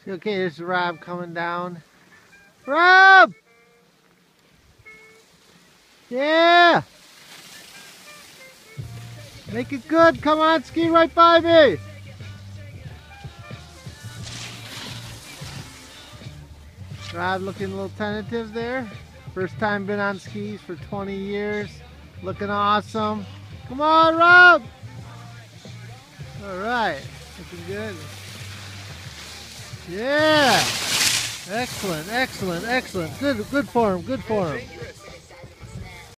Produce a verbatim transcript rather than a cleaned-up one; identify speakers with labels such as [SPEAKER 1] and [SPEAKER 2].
[SPEAKER 1] Okay, there's Rob coming down. Rob! Yeah! Make it good. Come on, ski right by me. Rob looking a little tentative there. First time been on skis for twenty years. Looking awesome. Come on, Rob! All right, looking good. Yeah! Excellent, excellent, excellent. Good, good form, good form.